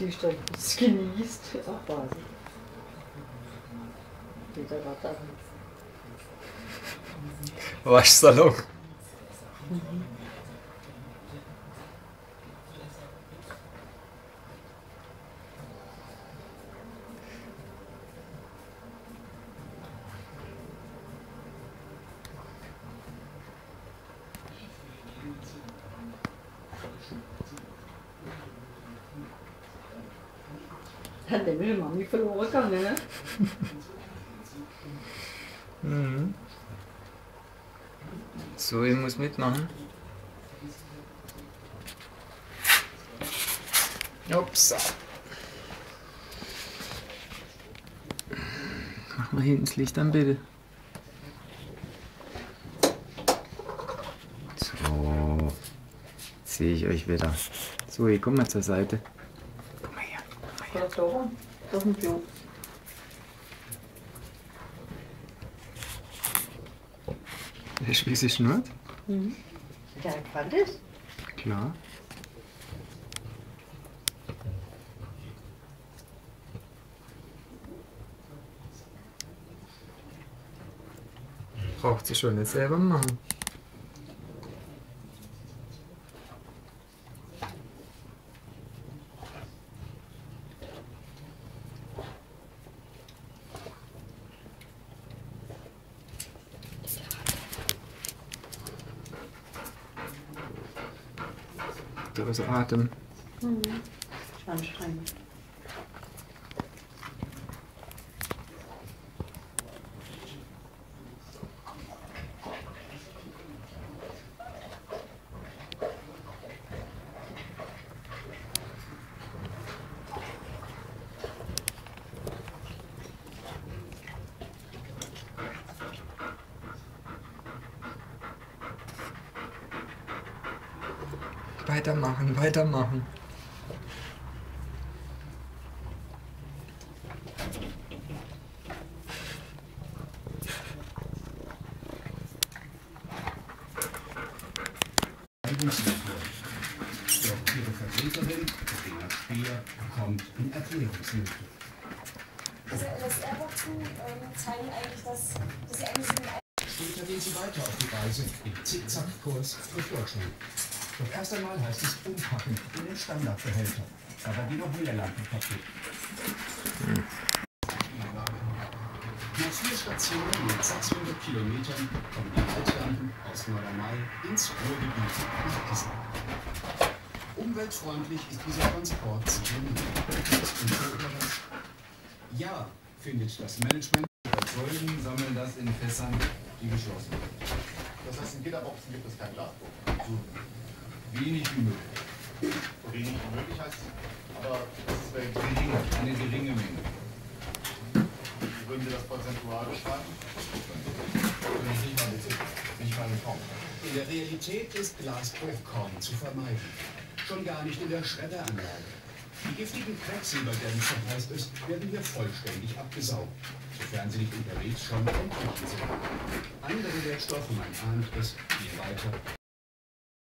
siehst du, es genießt. Ach, quasi. Wieder Ratter. Waschsalon. Hat der mit der Mami verloren gegangen, ne? Mhm. So, ich muss mitmachen. Ups. Mach mal hinten das Licht an, bitte. So. Jetzt sehe ich euch wieder. So, ich komm mal zur Seite. Komm mal her. Komm mal her. Da auf dem Klo. Weißt du, wie sie schnurrt? Mhm. Ja, gefällt das? Klar. Braucht sie schon nicht selber machen. Du hast Atem. Mhm. Anstrengend. Weitermachen, weitermachen. Doch ihre Vertreterin, Verena Speer, kommt in Erklärungsnöte. Diese LSR-Wochen zeigen eigentlich, dass sie eigentlich so Später gehen sie weiter auf die Reise im Zickzackkurs durch Deutschland. Doch erst einmal heißt es umpacken in den Standardbehälter. Aber die noch mehr Lampen kaputt. Nach 4 Stationen mit 600 Kilometern kommen die Altlampen aus Norderney ins Ruhrgebiet nach Essen. Umweltfreundlich ist dieser Transport sicher nicht. Ja, findet das Management. Säulen sammeln das in Fässern, die geschlossen sind. Das heißt, in Gitterboxen gibt es kein Glasdruck. So wenig wie möglich. So wenig wie möglich heißt, aber das ist Gering, eine geringe Menge. wie würden Sie das prozentual beschreiben? Nicht mal einen Kopf. In der Realität ist Glasbruchkorn zu vermeiden. Schon gar nicht in der Schredderanlage. Die giftigen Quecksilberdämpfe, heißt es, werden hier vollständig abgesaugt, sofern sie nicht unterwegs schon entwickelt sind. Andere Wertstoffe, man ahnt es, gehen weiter